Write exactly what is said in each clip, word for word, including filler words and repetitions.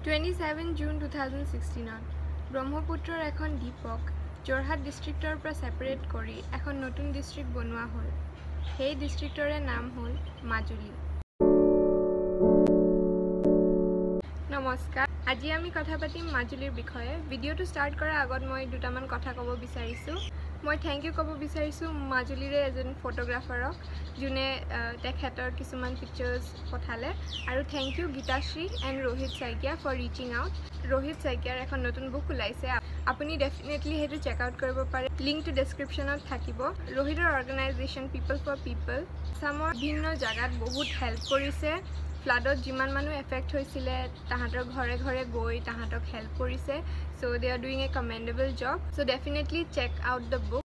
twenty-seven June two thousand sixteen ব্ৰহ্মপুত্ৰৰ এখন দ্বীপক যোৰহাট ডিষ্ট্ৰিক্টৰ পৰা সেপাৰেট কৰি এখন নতুন ডিষ্ট্ৰিক্ট বনোৱা হ'ল। সেই ডিষ্ট্ৰিক্টৰে নাম হ'ল মাজুলী। নমস্কাৰ, আজি আমি কথা পাতিম মাজুলীৰ বিষয়ে। ভিডিঅ'টো ষ্টাৰ্ট কৰাৰ আগত মই দুটামান কথা ক'ব বিচাৰিছোঁ। মই থেংক ইউ ক'ব বিচাৰিছোঁ মাজুলীৰে এজন ফটোগ্ৰাফাৰক, যোনে তেখেতৰ কিছুমান পিকচাৰ্ছ পঠালে, আৰু thank you Geetashree and Rohit Saikia for reaching out. Rohit শইকীয়াৰ এখন নতুন বুক ওলাইছে, আপুনি ডেফিনেটলি সেইটো চেক আউট কৰিব পাৰে। লিংকটো ডেছক্ৰিপশ্যনত থাকিব। ৰোহিতৰ অৰ্গেনাইজেশ্যন পিপল ফৰ পিপল আসামৰ বিভিন্ন জেগাত বহুত হেল্প কৰিছে। ফ্লাডত যিমান মানুহ এফেক্ট হৈছিলে তাহাঁতৰ ঘৰে ঘৰে গৈ তাহাঁতক হেল্প কৰিছে। So' they are doing a commendable job. So' definitely check out the book.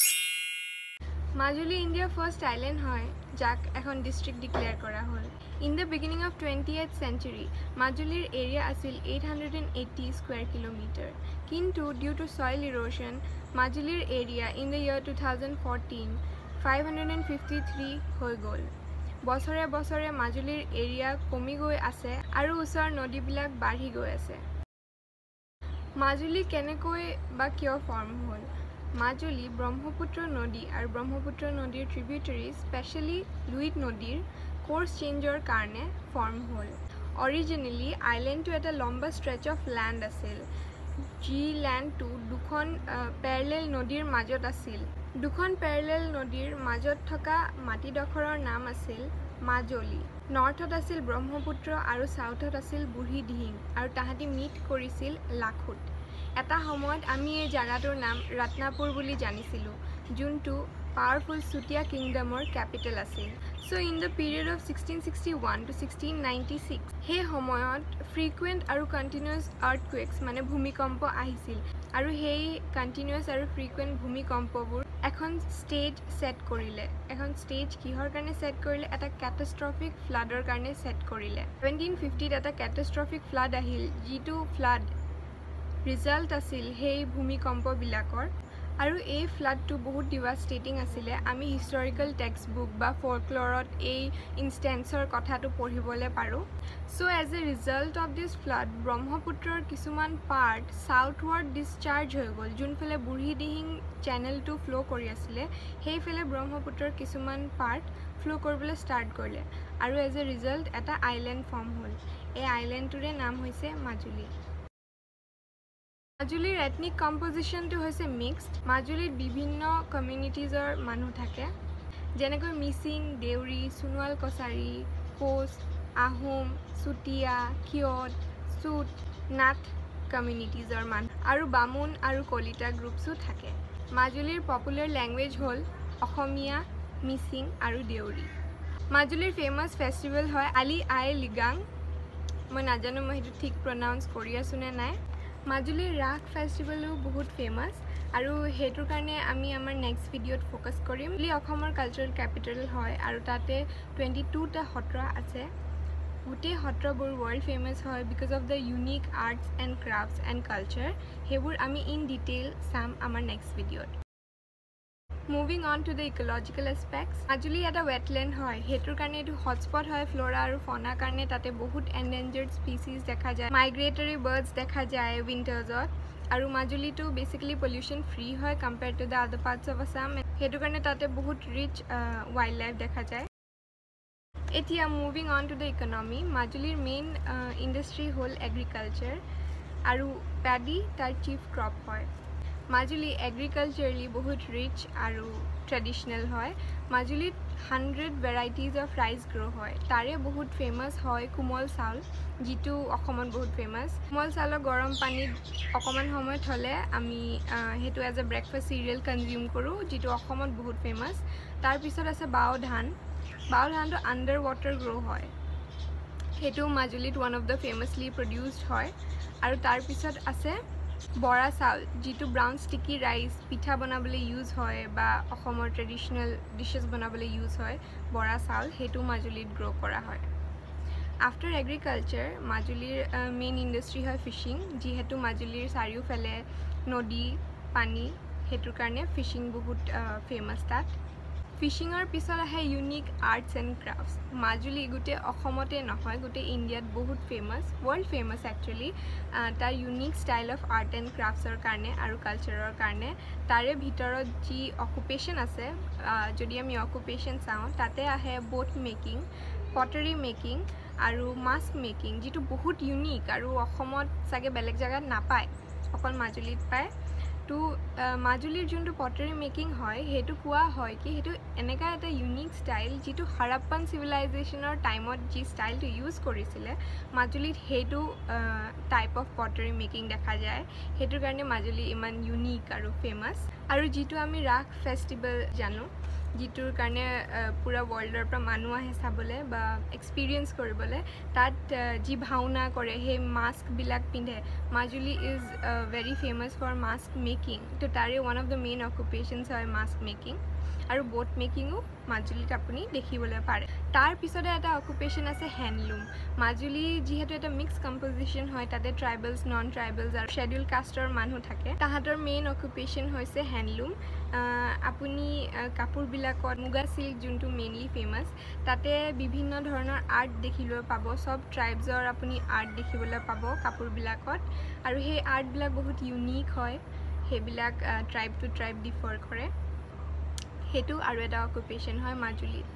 Majuli ইণ্ডিয়াৰ ফাৰ্ষ্ট আইলেণ্ড হয়, যাক এখন ডিষ্ট্ৰিক্ট ডিক্লেয়াৰ কৰা হ'ল। In the beginning of twenty eighth century মাজুলীৰ এৰিয়া আছিল eight hundred and eighty square kilometre, কিন্তু due to soil erosion মাজুলীৰ এৰিয়া in the year two thousand fourteen five hundred and fifty three হৈ গ'ল। বছৰে বছৰে মাজুলীৰ এৰিয়া কমি গৈ আছে আৰু ওচৰৰ নদীবিলাক বাঢ়ি গৈ আছে। মাজুলী কেনেকৈ বা কিয় ফৰ্ম হ'ল? মাজুলী ব্ৰহ্মপুত্ৰ নদী আৰু ব্ৰহ্মপুত্ৰ নদীৰ ট্ৰিবিউটাৰী, স্পেচিয়েলি লুইত নদীৰ কোৰ্চ চেঞ্জৰ কাৰণে ফৰ্ম হ'ল। অৰিজিনেলি আইলেণ্ডটো এটা লম্বা ষ্ট্ৰেচ অফ লেণ্ড আছিল, যি লেণ্ডটো দুখন পেৰেলেল নদীৰ মাজত আছিল। দুখন পেৰেলেল নদীৰ মাজত থকা মাটিডোখৰৰ নাম আছিল মাজুলী। নৰ্থত আছিল ব্ৰহ্মপুত্ৰ আৰু ছাউথত আছিল বুঢ়ী দিহিং, আৰু তাহাঁতি মিট কৰিছিল লাখুত। এটা সময়ত আমি এই জেগাটোৰ নাম ৰত্নাপুৰ বুলি জানিছিলোঁ, যোনটো পাৱাৰফুল চুতীয়া কিংডমৰ কেপিটেল আছিল। So' in the period of sixteen sixty one to sixteen ninety six সেই সময়ত ফ্ৰিকুৱেণ্ট আৰু কণ্টিনিউৱাছ আৰ্থকুৱেকছ মানে ভূমিকম্প আহিছিল, আৰু সেই কণ্টিনিউৱাছ আৰু ফ্ৰিকুৱেণ্ট ভূমিকম্পবোৰ এখন ষ্টেজ ছেট কৰিলে। এখন ষ্টেজ কিহৰ কাৰণে ছেট কৰিলে? এটা কেটাষ্ট্ৰফিক ফ্লাডৰ কাৰণে ছেট কৰিলে। ছেভেণ্টিন ফিফটিত এটা কেটাষ্ট্ৰফিক ফ্লাড আহিল, যিটো ফ্লাড ৰিজাল্ট আছিল সেই ভূমিকম্পবিলাকৰ, আৰু এই ফ্লাডটো বহুত ডিভাষ্টেটিং আছিলে। আমি হিষ্টৰিকেল টেক্সট বুক বা ফ'লক্লৰত এই ইনষ্টেঞ্চৰ কথাটো পঢ়িবলৈ পাৰোঁ। So' as a result of this flood ব্ৰহ্মপুত্ৰৰ কিছুমান পাৰ্ট ছাউথৱাৰ্ড ডিছচাৰ্জ হৈ গ'ল। যোনফালে বুঢ়ী দিহিং চেনেলটো ফ্ল' কৰি আছিলে, সেইফালে ব্ৰহ্মপুত্ৰৰ কিছুমান পাৰ্ট ফ্ল' কৰিবলৈ ষ্টাৰ্ট কৰিলে, আৰু এজ এ ৰিজাল্ট এটা আইলেণ্ড ফৰ্ম হ'ল। এই আইলেণ্ডটোৰে নাম হৈছে মাজুলী। মাজুলীৰ এথনিক কম্পজিশ্যনটো হৈছে মিক্সড। মাজুলীত বিভিন্ন কমিউনিটিজৰ মানুহ থাকে, যেনেকৈ মিচিং, দেউৰী, সোণোৱাল কছাৰী, কোচ, আহোম, চুতীয়া, ক্ষীয়ত, চুত, নাথ কমিউনিটিজৰ মানুহ, আৰু বামুণ আৰু কলিতা গ্ৰুপছো থাকে। মাজুলীৰ পপুলাৰ লেংগুৱেজ হ'ল অসমীয়া, মিচিং আৰু দেউৰী। মাজুলীৰ ফেমাছ ফেষ্টিভেল হয় আলি আই লৃগাং। মই নাজানো মই সেইটো ঠিক প্ৰনাউন্স কৰি আছোঁ নে নাই। মাজুলীৰ ৰাস ফেষ্টিভেলো বহুত ফেমাছ, আৰু সেইটোৰ কাৰণে আমি আমাৰ নেক্সট ভিডিঅ'ত ফ'কাছ কৰিম। মাজুলী অসমৰ কালচাৰেল কেপিটেল হয়, আৰু তাতে টুৱেণ্টি টুটা সত্ৰ আছে। গোটেই সত্ৰবোৰ ৱৰ্ল্ড ফেমাছ হয় because of the unique arts and crafts and culture. সেইবোৰ আমি ইন ডিটেইল চাম আমাৰ নেক্সট ভিডিঅ'ত। Moving on to the ecological aspects, Majuli এটা ৱেটলেণ্ড হয়, সেইটোৰ কাৰণে এইটো হটস্পট হয় ফ্ল'ৰা আৰু ফ'নাৰ কাৰণে। তাতে বহুত এণ্ডেঞ্জাৰ্ড স্পিচিছ দেখা যায়, মাইগ্ৰেটৰী বাৰ্ডছ দেখা যায় উইণ্টাৰ্ছত, আৰু মাজুলীটো বেচিকেলি পলিউশ্যন ফ্ৰী হয় compared to the other parts of Assam. সেইটো কাৰণে তাতে বহুত ৰিচ ৱাইল্ড লাইফ দেখা যায়। এতিয়া moving on to the economy, মাজুলীৰ মেইন ইণ্ডাষ্ট্ৰী হ'ল এগ্ৰিকালচাৰ, আৰু পেডি তাৰ চিফ ক্ৰপ হয়। মাজুলী এগ্ৰিকালচাৰেলি বহুত ৰিচ আৰু ট্ৰেডিশ্যনেল হয়। মাজুলীত hundred varieties of rice grow' হয়। তাৰে বহুত ফেমাছ হয় কোমল চাউল, যিটো অসমত বহুত ফেমাছ। কোমল চাউলক গৰম পানীত অকণমান সময় থ'লে আমি সেইটো as a breakfast cereal consume কৰোঁ, যিটো অসমত বহুত ফেমাছ। তাৰপিছত আছে বাও ধান। বাও ধানটো আণ্ডাৰ ৱাটাৰ গ্ৰ' হয়, সেইটো মাজুলীত one of the famously produced হয়। আৰু তাৰপিছত আছে বৰা চাউল, যিটো ব্ৰাউন ষ্টিকি ৰাইচ পিঠা বনাবলৈ ইউজ হয়, বা অসমৰ ট্ৰেডিশ্যনেল ডিছেছ বনাবলৈ ইউজ হয় বৰা চাউল, সেইটো মাজুলীত গ্ৰ' কৰা হয়। আফটাৰ এগ্ৰিকালচাৰ মাজুলীৰ মেইন ইণ্ডাষ্ট্ৰী হয় ফিছিং, যিহেতু মাজুলীৰ চাৰিওফালে নদী পানী, সেইটোৰ কাৰণে ফিছিং বহুত ফেমাছ তাত। ফিশিঙৰ পিছত আহে unique arts and crafts Majuli গোটেই অসমতে নহয় গোটেই ইণ্ডিয়াত বহুত ফেমাছ ৱৰ্ল্ড ফেমাছ একচুৱেলি তাৰ unique style of art and ক্ৰাফ্টছৰ কাৰণে আৰু কালচাৰৰ কাৰণে তাৰে ভিতৰত যি অকুপেশ্যন আছে যদি আমি অকুপেশ্যন চাওঁ তাতে আহে বোট মেকিং পটাৰী মেকিং আৰু মাস্ক মেকিং যিটো বহুত ইউনিক আৰু অসমত চাগে বেলেগ জেগাত নাপায় অকল মাজুলীত পায় তো মাজুলীৰ যোনটো পটাৰী মেকিং হয় সেইটো কোৱা হয় কি সেইটো এনেকা এটা ইউনিক ষ্টাইল যিটো হাৰাপ্পান চিভিলাইজেশ্যনৰ টাইমত যি ষ্টাইলটো ইউজ কৰিছিলে মাজুলীত সেইটো টাইপ অফ পটাৰী মেকিং দেখা যায় সেইটোৰ কাৰণে মাজুলী ইমান ইউনিক আৰু ফেমাছ আৰু যিটো আমি ৰাস ফেষ্টিভেল জানো যিটোৰ কাৰণে পুৰা ৱৰ্ল্ডৰ পৰা মানুহ আহে চাবলৈ বা এক্সপিৰিয়েঞ্চ কৰিবলৈ তাত যি ভাওনা কৰে সেই মাস্কবিলাক পিন্ধে Majuli is very famous for mask making তো তাৰে one of the main occupations হয় মাস্ক মেকিং আৰু বোট মেকিঙো মাজুলীত আপুনি দেখিবলৈ পাৰে তাৰ পিছতে এটা অকুপেশ্যন আছে হেণ্ডলুম মাজুলী যিহেতু এটা মিক্স কম্পজিশ্যন হয় তাতে ট্ৰাইবেলছ নন ট্ৰাইবেলছ আৰু শ্বেডিউল কাষ্টৰ মানুহ থাকে তাহাঁতৰ মেইন অকুপেশ্যন হৈছে হেণ্ডলুম আপুনি কাপোৰবিলাকত মুগা চিল্ক যোনটো মেইনলি ফেমাছ তাতে বিভিন্ন ধৰণৰ আৰ্ট দেখিবলৈ পাব সব ট্ৰাইবছৰ আপুনি আৰ্ট দেখিবলৈ পাব কাপোৰবিলাকত আৰু সেই আৰ্টবিলাক বহুত ইউনিক হয় সেইবিলাক ট্ৰাইব টু ট্ৰাইব ডিফাৰ কৰে সেইটো আৰু এটা অকুপেশ্যন হয় মাজুলীত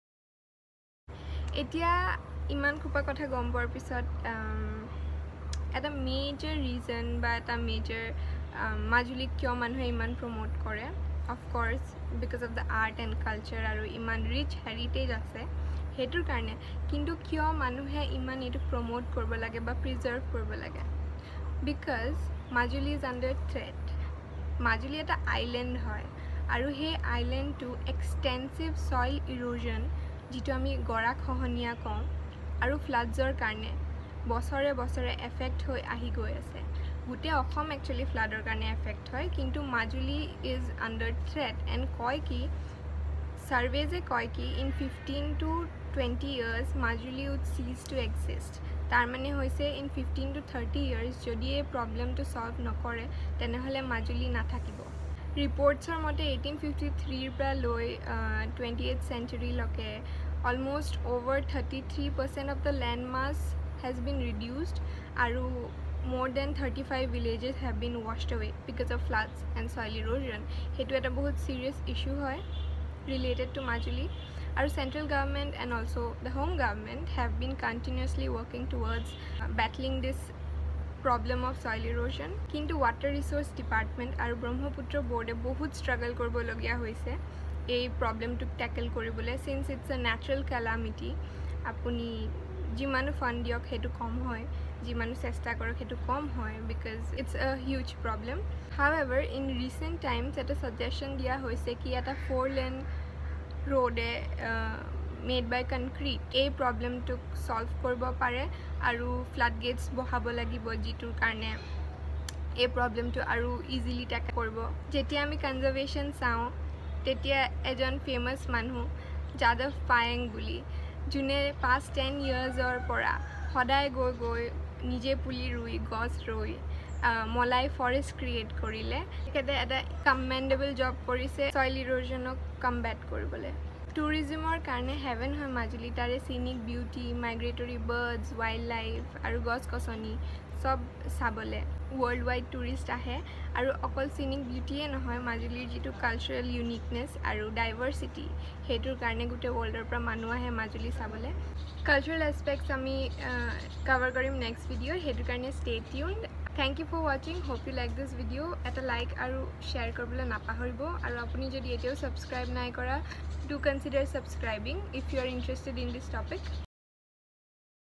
এতিয়া ইমান খোপা কথা গম পোৱাৰ পিছত এটা মেজৰ ৰিজন বা এটা মেজৰ মাজুলীক কিয় মানুহে ইমান প্ৰমোট কৰে of course because of the art and culture আৰু ইমান ৰিচ হেৰিটেজ আছে সেইটোৰ কাৰণে কিন্তু কিয় মানুহে ইমান এইটো প্ৰমোট কৰিব লাগে বা প্ৰিজাৰ্ভ কৰিব লাগে because Majuli is under threat Majuli এটা আইলেণ্ড হয় আৰু সেই আইলেণ্ডটো এক্সটেনচিভ ছইল ইৰোজন যিটো আমি গৰা খহনীয়া কওঁ আৰু ফ্লাডছৰ কাৰণে বছৰে বছৰে এফেক্ট হৈ আহি গৈ আছে গোটেই অসম একচুৱেলি ফ্লাডৰ কাৰণে এফেক্ট হয় কিন্তু Majuli is under threat and কয় কি ছাৰ্ভেজে কয় কি in fifteen to twenty years Majuli would cease to exist তাৰ মানে হৈছে in fifteen to thirty years যদি এই প্ৰব্লেমটো ছল্ভ নকৰে তেনেহ'লে মাজুলী নাথাকিব ৰিপৰ্টছৰ মতে এইটিন ফিফটি থ্ৰীৰ পৰা লৈ টুৱেণ্টি এইট চেঞ্চুৰীলৈকে almost over thirty three percent of the land mass has been reduced আৰু more than thirty-five villages have been washed away because of floods and soil erosion hetu eta bahut serious issue hoy related to Majuli our central government and also the home government have been continuously working towards uh, battling this problem of soil erosion kintu water resource department aru Brahmaputra board e bahut struggle korbo logia hoise ei problem to tackle koribole since it's a natural calamity apuni jimanu fund diok hetu kom hoy jimanu chesta korok hetu kom hoy because it's a huge problem however in recent times eta suggestion dia hoise ki eta four lane road e uh, made by concrete a problem to solve korbo pare aru flood gates bohabo lagibo jitur karne a problem to aru easily tackle korbo jetia ami conservation sao tetia ejon famous manhu Jadav Payeng buli june past ten years or pora hodai go go nije puli rui gos rui molai forest create korile ekete eta commendable job korise soil erosion ok combat koribole tourism or karne heaven hoy Majuli tare scenic beauty migratory birds wildlife aru gos kosoni sob sabole worldwide tourist ahe aru okol scenic beauty e nohoy Majulir jitu cultural uniqueness aru diversity hetur karne gute world er pra manu ahe Majuli sabole cultural aspects ami uh, cover karim next video hetur karne stay tuned thank you for watching hope you like this video eta like aru share korbole napahoribo aru apuni jodi etio subscribe nai kora do consider subscribing if you are interested in this topic